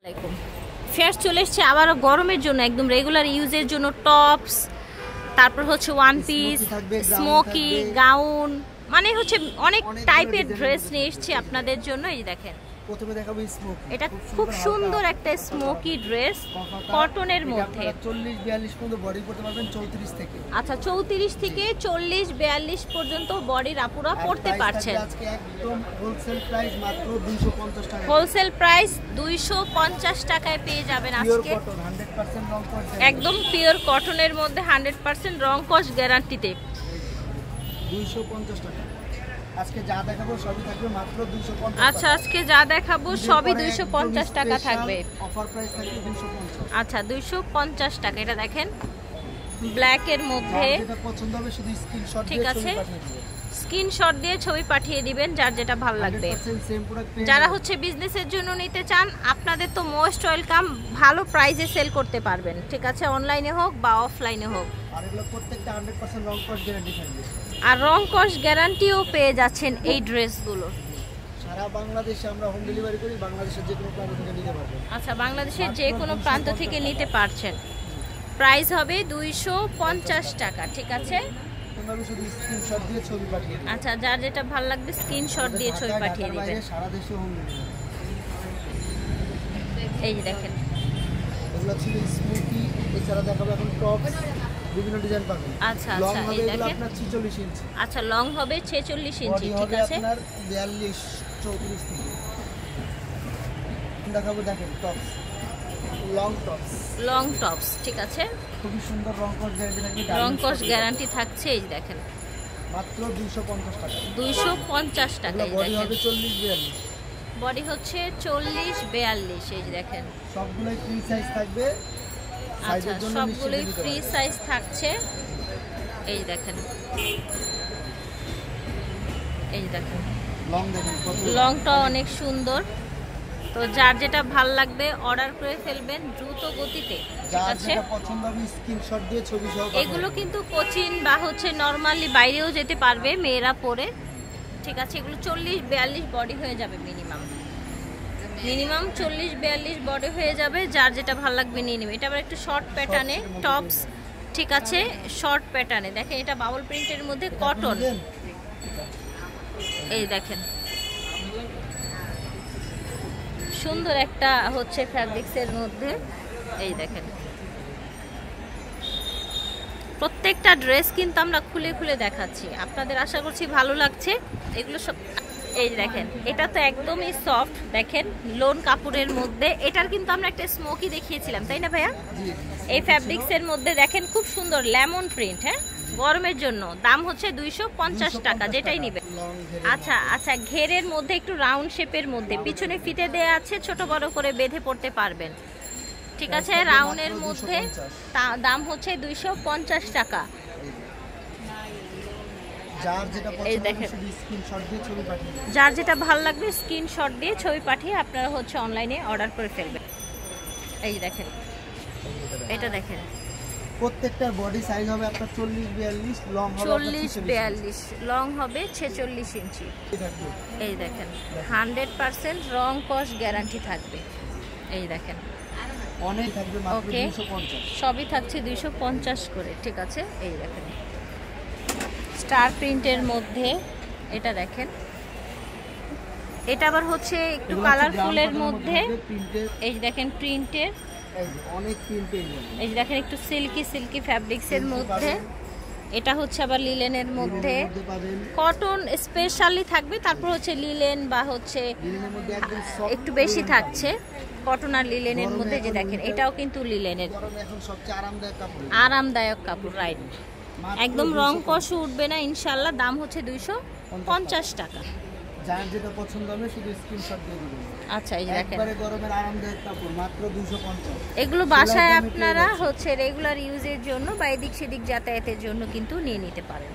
Fair চলে এসছে আবারও গরমের জন্য, একদম রেগুলার ইউজের জন্য টপস, তারপর হচ্ছে ওয়ান পিস, স্মোকি, গাউন, মানে হচ্ছে অনেক টাইপের ড্রেস নিয়ে এসেছি আপনাদের জন্য। এই দেখেন, প্রথমে দেখাবো স্মোকি। এটা খুব সুন্দর একটা স্মোকি ড্রেস, কটনের মধ্যে। 40-42 পর্যন্ত বডি পড়তে পারবেন 34 থেকে। আচ্ছা, 34 থেকে 40-42 পর্যন্ত বডির আপুরা পড়তে পারছেন। আজকে একদম হোলসেল প্রাইস মাত্র 250 টাকা। হোলসেল প্রাইস 250 টাকায় পেয়ে যাবেন আজকে। 100% রং কস, একদম পিওর কটনের মধ্যে 100% রং কস গ্যারান্টিতে 250 টাকা। আজকে যা দেখাবো সবই থাকবে মাত্র 250। আচ্ছা, আজকে যা দেখাবো সবই 250 টাকা থাকবে। অফার প্রাইস থাকবে 250। আচ্ছা, 250 টাকা। এটা দেখেন ব্ল্যাক এর মধ্যে, যেটা পছন্দ হবে শুধু স্ক্রিনশট দিয়ে ঠিক আছে, ছবি পাঠিয়ে দিবেন। স্ক্রিনশট দিয়ে ছবি পাঠিয়ে দিবেন যার যেটা ভালো লাগবে। যারা হচ্ছে বিজনেসের জন্য নিতে চান, আপনাদের তো মোস্ট ওয়েলকাম, ভালো প্রাইসে সেল করতে পারবেন, ঠিক আছে, অনলাইনে হোক বা অফলাইনে হোক। আর এগুলো প্রত্যেকটা 100% রং কস গ্যারান্টি থাকবে। আর রং কস গ্যারান্টিও পেয়ে যাচ্ছেন এই ড্রেসগুলো। সারা বাংলাদেশে আমরা হোম ডেলিভারি করি, বাংলাদেশের যে কোনো প্রান্ত থেকে নিতে পারবেন। আচ্ছা, বাংলাদেশের যে কোনো প্রান্ত থেকে নিতে পারছেন। প্রাইস হবে 250 টাকা, ঠিক আছে। তোমরা শুধু স্ক্রিনশট দিয়ে ছবি পাঠিয়ে দিন। আচ্ছা, যার যেটা ভালো লাগবে স্ক্রিনশট দিয়ে ছবি পাঠিয়ে দিবেন। সারা দেশে হোম ডেলিভারি। এই যে দেখেন, এগুলো ছিল স্মোকি। এছাড়া দেখাবো এখন টপস, বিভিন্ন ডিজাইন পাবেন। আচ্ছা আচ্ছা, এই দেখেন, আপনার 46 ইঞ্চি। আচ্ছা, লং হবে 46 ইঞ্চি, ঠিক আছে। আপনার 42-34 থেকে দেখাবো। দেখেন tops, long tops, long tops, ঠিক আছে, খুবই সুন্দর রং কস গ্যারান্টি থাকবে। রং কস গ্যারান্টি থাকছে। এই দেখেন মাত্র 250 টাকা। 250 টাকা। এই বডি দেখেন, হবে 40-42, বডি হচ্ছে 40-42। এই যে দেখেন, সবগুলাই ফ্রি সাইজ থাকবে। আচ্ছা, সবগুলোই ফ্রি সাইজ থাকছে। এই দেখেন, এই দেখেন, লং দেখেন, লংটা অনেক সুন্দর। তো যার যেটা ভাল লাগবে অর্ডার করে ফেলবেন দ্রুত গতিতে, ঠিক আছে। যেটা পছন্দ হবে স্ক্রিনশট দিয়ে ছবি সহ। এগুলো কিন্তু কোচিন বা হচ্ছে নরমালি বাইরেও যেতে পারবে মেয়েরা পরে, ঠিক আছে। এগুলো 40-42 বডি হয়ে যাবে মিনিমাম 40-42 বডি হয়ে যাবে। যার যেটা ভালো লাগবে নিয়ে নেবে। এটা আবার একটু শর্ট প্যাটার্নে টপস, ঠিক আছে, শর্ট প্যাটার্নে। দেখেন, এটা বাবল প্রিন্টের মধ্যে কটন। এই দেখেন, সুন্দর একটা হচ্ছে ফ্যাব্রিক্সের মধ্যে। এই দেখেন, প্রত্যেকটা ড্রেস কিন্তু আমরা খুলে খুলে দেখাচ্ছি, আপনাদের আশা করছি ভালো লাগছে এগুলো সব। এই দেখেন, এটা তো একদমই সফট, দেখেন লোন কাপড়ের মধ্যে। এটার কিন্তু আমরা একটা স্মোকি দেখিয়েছিলাম, তাই না ভাইয়া? এই ফ্যাব্রিক্সের মধ্যে দেখেন খুব সুন্দর লেমন প্রিন্ট। হ্যাঁ, গরমের জন্য দাম হচ্ছে 250 টাকা, যেটাই নিবে। আচ্ছা আচ্ছা, ঘেরের মধ্যে একটু রাউন্ড শেপের মধ্যে, পিছনে ফিতে দেয়া আছে, ছোট বড় করে বেঁধে পড়তে পারবেন, ঠিক আছে। রাউন্ডের মধ্যে দাম হচ্ছে 250 টাকা। এই দেখেন, যার যেটা ভালো লাগবে স্ক্রিনশট দিয়ে ছবি পাঠিয়ে আপনারা হচ্ছে অনলাইনে অর্ডার করে ফেলবেন। এই দেখেন, এটা দেখেন, প্রত্যেকটার বডি সাইজ হবে আপনার 40-42, লং হবে 40-42, লং হবে 46 ইঞ্চি। এই দেখেন, 100% রং কস গ্যারান্টি থাকবে। এই দেখেন, অনেক থাকবে মাত্র 250, সবই থাকছে 250 করে, ঠিক আছে। এই দেখেন, স্টার প্রিন্টের মধ্যে এটা দেখেন, এটা আবার হচ্ছে একটু কালারফুলের মধ্যে। এই দেখেন প্রিন্টের, অনেক প্রিন্ট পেয়ে যাবেন। এই দেখেন একটু সিল্কি সিল্কি ফ্যাব্রিক্সের মধ্যে। এটা হচ্ছে আবার লিলেনের মধ্যে, কটন স্পেশালি থাকবে। তারপর হচ্ছে লিলেন বা হচ্ছে একটু বেশি থাকছে কটন আর লিলেনের মধ্যে। যে দেখেন, এটাও কিন্তু লিলেনের, আরামদায়ক কাপড়, রাইট। একদম রং কষে উঠবে না ইনশাল্লাহ। দাম হচ্ছে 250 টাকা। যার যেটা পছন্দ হবে শুধু স্ক্রিনশট দিয়ে দিবেন। আচ্ছা, এই দেখেন, একবারে গরমের আরামদায়ক কাপড় মাত্র 250। এগুলো বাসায় আপনারা হচ্ছে রেগুলার ইউজের জন্য বা এদিক সেদিক যাতায়াতের জন্য কিন্তু নিয়ে নিতে পারেন।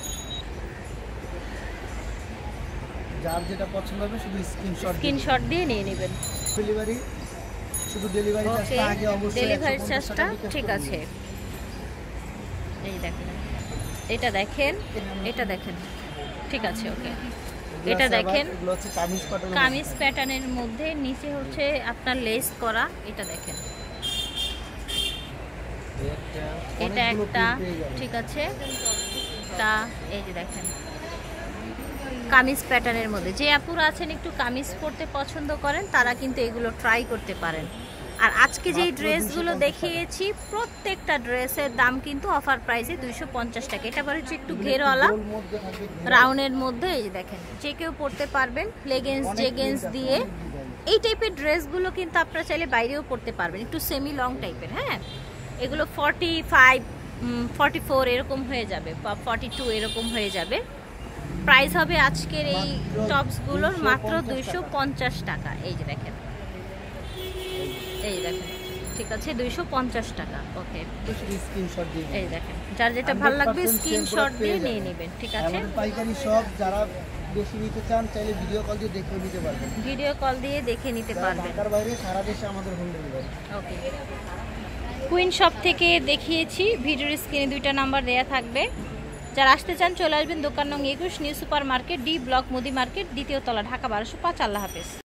যার যেটা পছন্দ হবে শুধু স্ক্রিনশট দিয়ে নিয়ে নেবেন। ডেলিভারি, শুধু ডেলিভারি চার্জটা আগে অবশ্যই, ডেলিভারি চার্জটা ঠিক আছে। এই দেখেন, এটা দেখেন, এটা দেখেন, ঠিক আছে, ওকে। এটা দেখেন এগুলো হচ্ছে কামিজ প্যাটার্ন। কামিজ প্যাটার্নের মধ্যে নিচে হচ্ছে আপনার লেস করা। এটা দেখেন, এটা একটা, ঠিক আছে। তা এই যে দেখেন কামিজ প্যাটার্নের মধ্যে, যে আপুরা আছেন একটু কামিজ পরতে পছন্দ করেন তারা কিন্তু এগুলো ট্রাই করতে পারেন। আর আজকে যেই ড্রেসগুলো দেখিয়েছি প্রত্যেকটা ড্রেসের দাম কিন্তু অফার প্রাইসে 250 টাকা। এটা আবার হচ্ছে একটু ঘেরওয়ালা রাউন্ডের মধ্যে। এই যে দেখেন, যে কেউ পরতে পারবেন লেগিংস জেগিংস দিয়ে। এই টাইপের ড্রেসগুলো কিন্তু আপনারা চাইলে বাইরেও পরতে পারবেন, একটু সেমি লং টাইপের। হ্যাঁ, এগুলো 45, 44 এরকম হয়ে যাবে বা 42 এরকম হয়ে যাবে। প্রাইস হবে আজকের এই টপসগুলোর মাত্র 250 টাকা। এই যে দেখেন, এই দেখেন, ঠিক আছে, 250 টাকা। ওকে, স্ক্রিনশট দিয়ে এই দেখেন, যার যেটা ভালো লাগবে স্ক্রিনশট দিয়ে নিয়ে নেবেন, ঠিক আছে। পাইকারি সব যারা বেশি নিতে চান চাইলে ভিডিও কল দিয়ে দেখে নিতে পারবেন। ভিডিও কল দিয়ে দেখে নিতে পারবেন। ঢাকার বাইরে সারা দেশে আমাদের home delivery. Okay, queen shop থেকে দেখিয়েছি, ভিডিওর স্ক্রিনে 2টা নাম্বার দেয়া থাকবে। যারা আসতে চান চলে আসবেন দোকান নং 21 new super market, D block, মুদি মার্কেট, 2য় তলা, ঢাকা 1205। আল্লাহ হাফেজ।